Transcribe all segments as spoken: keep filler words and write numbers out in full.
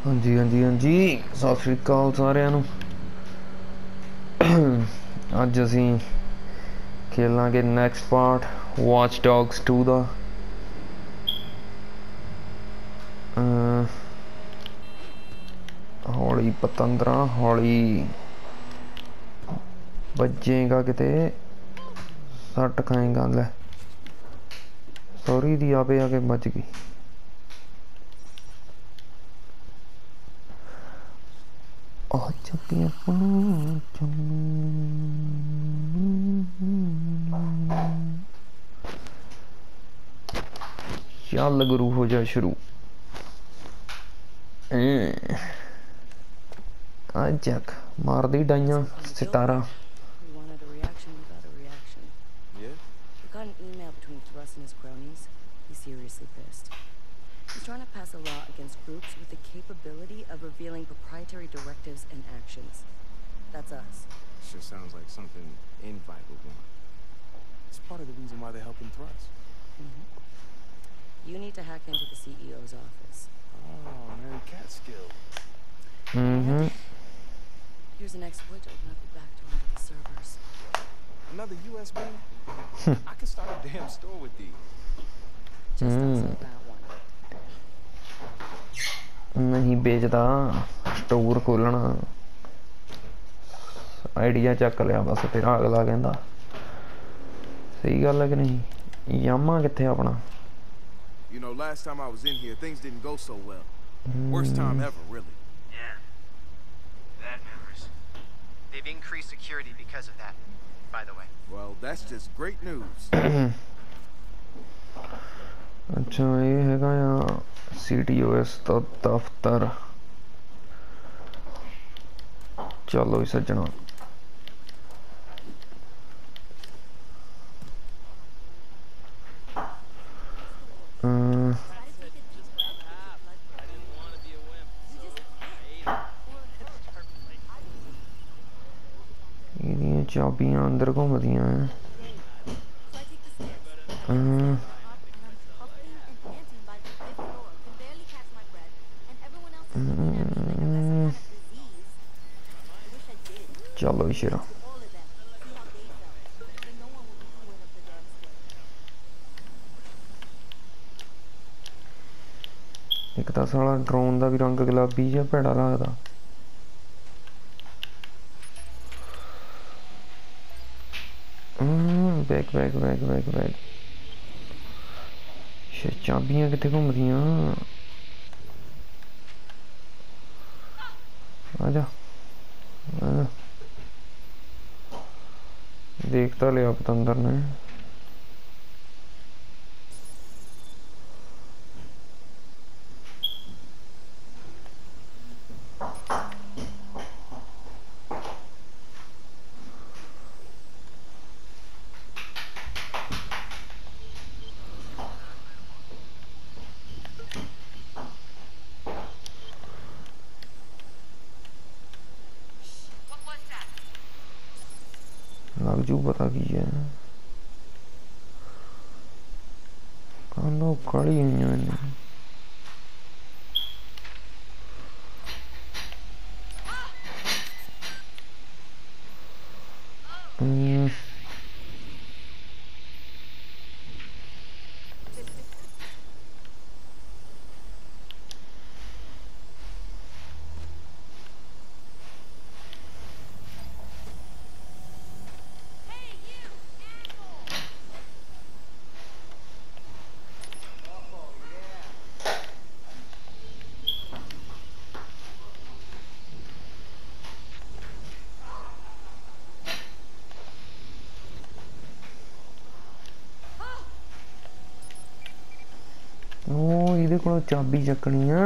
हाँ जी हाँ जी हाँ जी सत श्री अकाल सारिਆਂ ਨੂੰ ਅੱਜ ਅਸੀਂ खेलांगे next part watch dogs two ਦਾ हौली पतंदरा हौली बजेगा किते सट खाएगा ले सॉरी दी आपे आके बच गई चल गुरु हो जा शुरू अजक मार दी डाइयां सितारा He's trying to pass a law against groups with the capability of revealing proprietary directives and actions. That's us. Sure sounds like something Invite would want. It's part of the reason why they're helping Thrust. Mm-hmm. You need to hack into the C E O's office. Oh, man, cat skill. Mm-hmm. Here's an exploit to open up the back door into the servers. Another U S B? I could start a damn store with these. Just don't sell that one. नहीं बेचदा store खोलना idea चक लिया बस तेरा अगला कहंदा सही गल है कि नहीं यामा किथे अपना You know, last time I was in here things didn't go so well. Worst time ever, really. Yeah. That matters. They've increased security because of that, by the way. Well, that's just great news. अच्छा ये हैगा या C T O S दा दफ्तर चलो सज्जना ये चाबियां अंदर घूमदियां हैं चलो शेरा एक तो साला ड्रोन का भी रंग गुलाबी या भैड़ा लगता bag bag bag bag bag चाबियां कितने घूमदियां आजा आजा देखता लिया पतंदर ने लग जू पता की है कालो काली हुई मैंने को चाबी चकनी है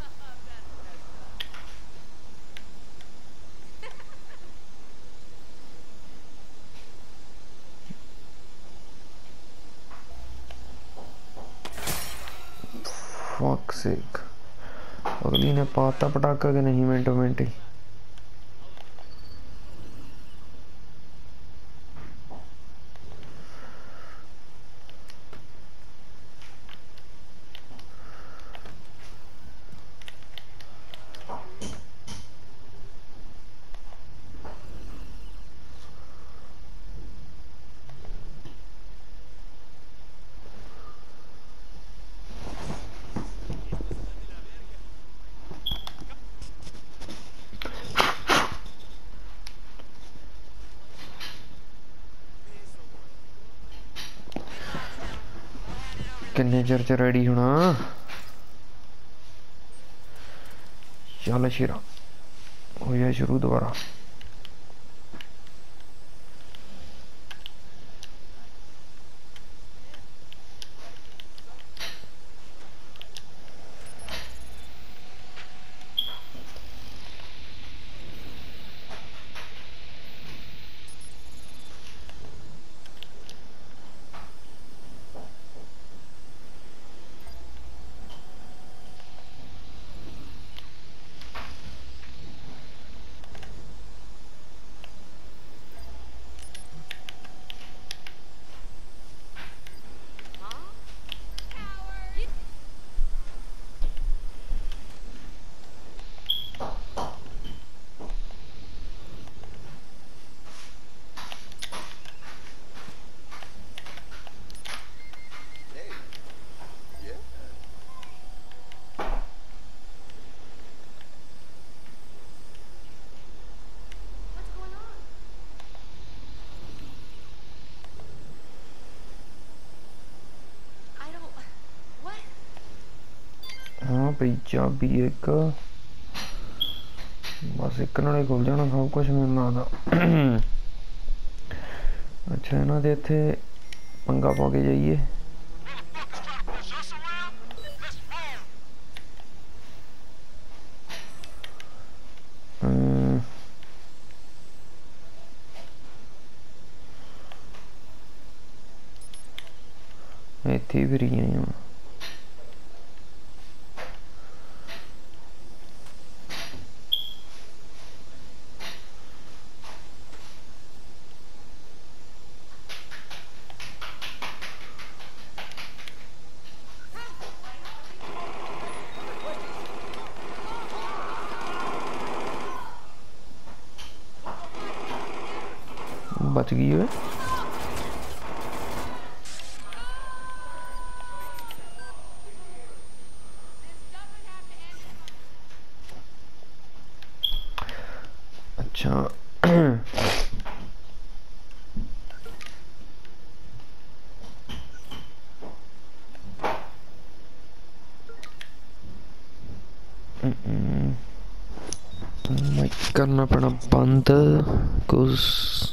फक सेक अगली ने पाता पटाखा के नहीं मिनटों मिनट ही किन्ने चिर च रेडी होना चल शिरा हो जाए शुरू दोबारा हाँ भाई चाबी एक बस एक नाले खुल जाना सब कुछ मेरे नाल अच्छा इन्हां दे इत्थे पंगा पा के जाइए इत्थे फिर गई हूँ बच गई है अच्छा करना पड़ा बंद कुछ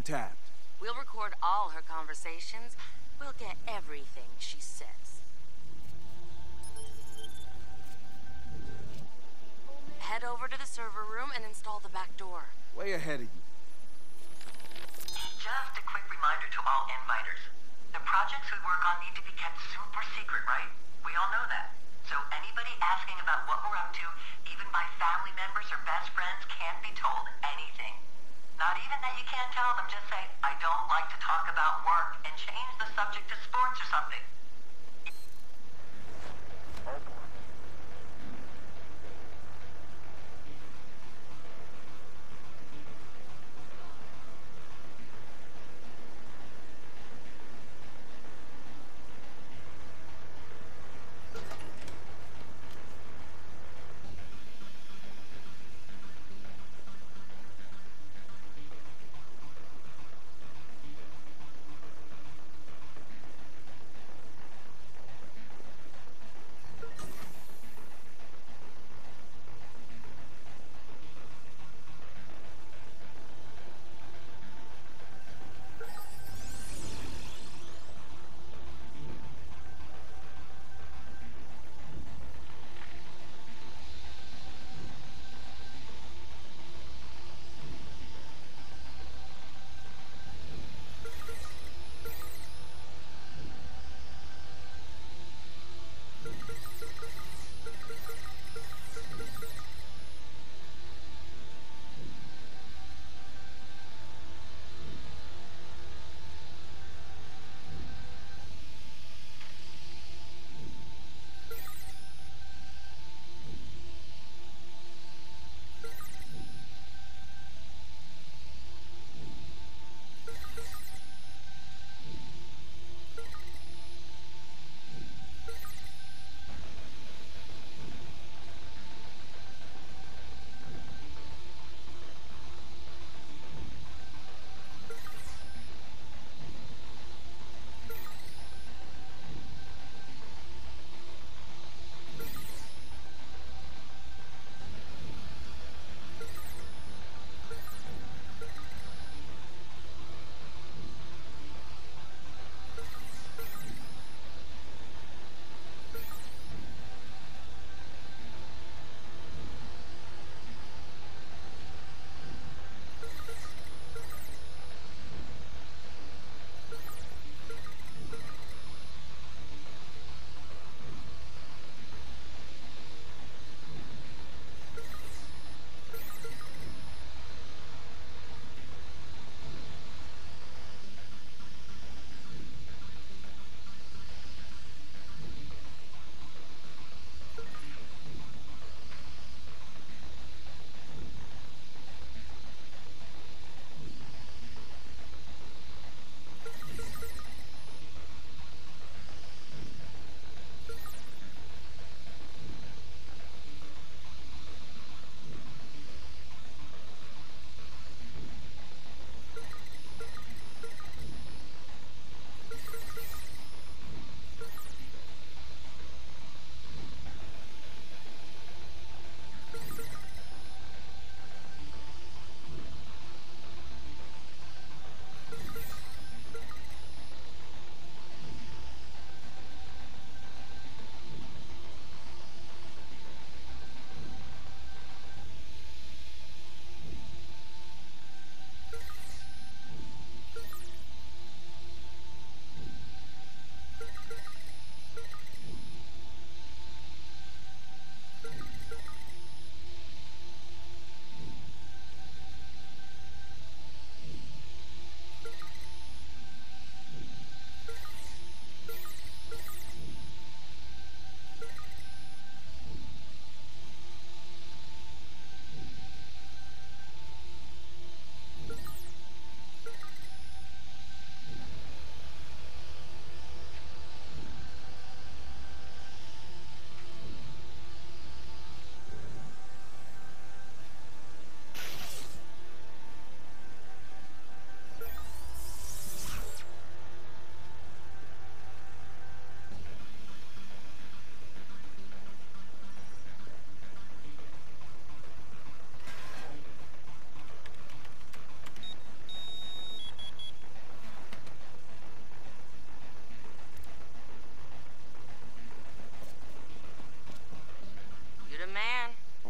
tapped. We'll record all her conversations. We'll get everything she says. Head over to the server room and install the back door. Way ahead of you. Just a quick reminder to all inviters. The projects we work on need to be kept super secret, right? We all know that. So anybody asking about what we're up to, even by family members or best friends, can't be told anything. Not even that you can't tell them, just say, I don't like to talk about work, and change the subject to sports or something.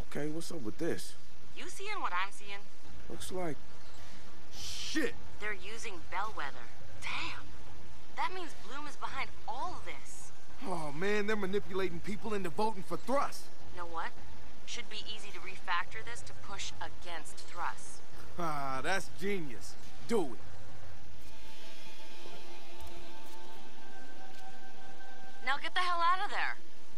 Okay, what's up with this? You seeing what I'm seeing? Looks like... Shit! They're using Bellwether. Damn. That means Bloom is behind all of this. Oh, man, they're manipulating people into voting for Thrust. Know what? Should be easy to refactor this to push against Thrust. Ah, that's genius. Do it. Now get the hell out of there.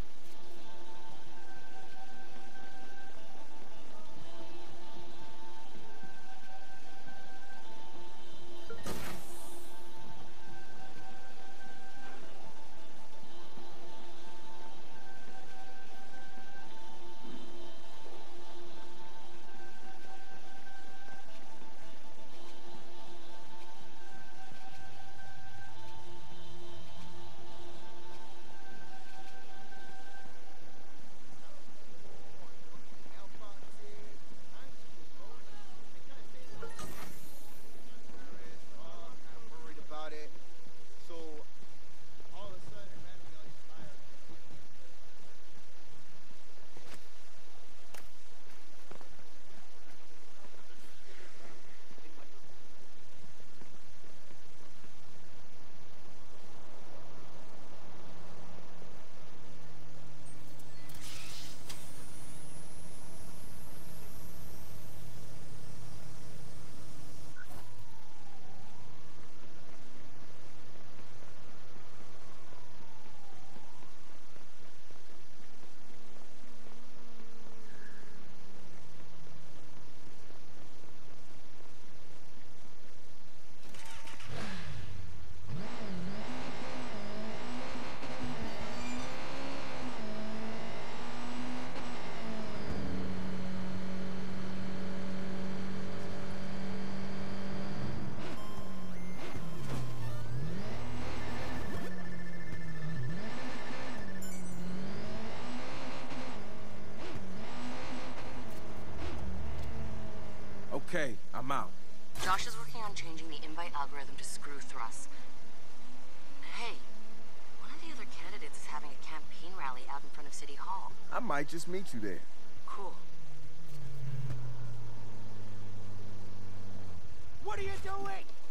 Okay, I'm out. Josh is working on changing the invite algorithm to screw Thrust. Hey, one of the other candidates is having a campaign rally out in front of City Hall. I might just meet you there. Cool. What are you doing?